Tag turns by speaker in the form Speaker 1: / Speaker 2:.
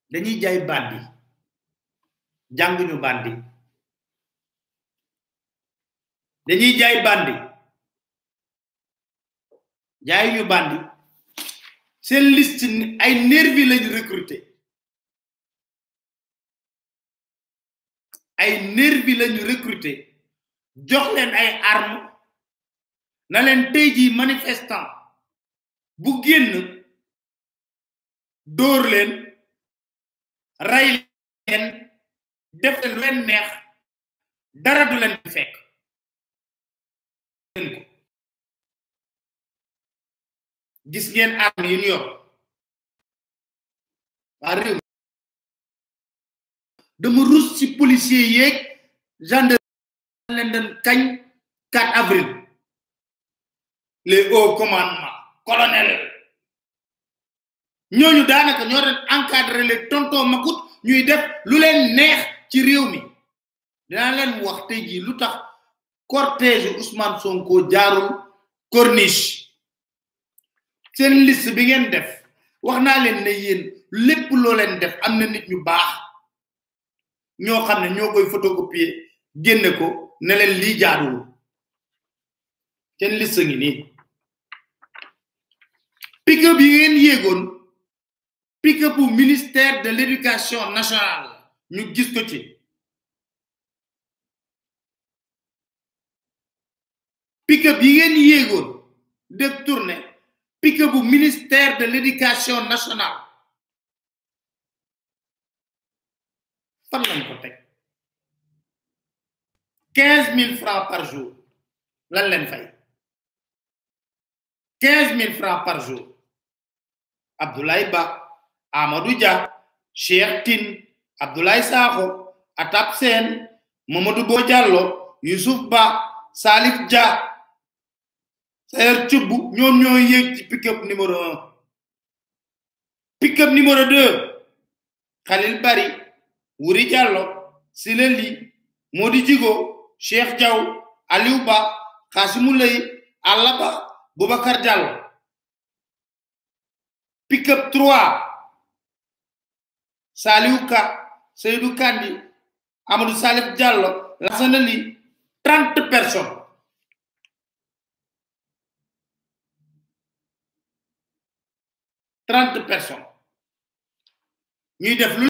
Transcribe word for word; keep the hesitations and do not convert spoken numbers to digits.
Speaker 1: dañuy jaay bandi jànguñu bandi dañuy jaay bandi jaayuñu bandi seen liste ay nervi lañu recruter ay nervi lañu recruter jox leen ay armes na leen tey ji manifestant bu génn dóor leen ray leen def leen lu leen neex dara du leen fekk gis ngeen armes yi ñu yor waa réew dama rus ci policier yeeg gendarme leen den kañ quatre avril les hauts commandements colonel ñooñu daanaka ñoo doon encadrer les tonton makut ñuy def lu leen neex ci réew mi dinaa leen wax tey jii lu tax cortège Ousmane Sonko jaarul corniche seen liste bi ngeen def wax naa leen ne yéen lépp loo leen def am na nit ñu baax ñoo xam ne ñoo koy photocopier génne ko ne leen lii jaarul seen liste ngi nii pick-up yi ngeen yéegoon pick-up bu ministère de l'éducation nationale ñu gis ko ci pick-up yi ngeen yéegoon de tournée pick-up bu ministère de l'éducation nationale fan lañ ko teg quinze mille francs par jour lan leen fay quinze mille francs par jour Abdoulaye Ba Amadou Dia Cheikh Tine Abdoulaye Sakho Atap Sen Mamadou Bo Diallo Youssouf Ba Salif Dia Sayer Thioub ñoom ñoo yéeg ci pick-up numéro un pick-up numéro deux Khalil Bari Wuri Diallo Sileli Modi Djigo Cheikh Diaw Aliou Ba Khassimou Lay Alaba Boubacar Diallo pick-up trois Saliou Ka Seydou Kandi Amadou Salif Diallo Lassana Ly trente personnes trente personnes ñuy def lu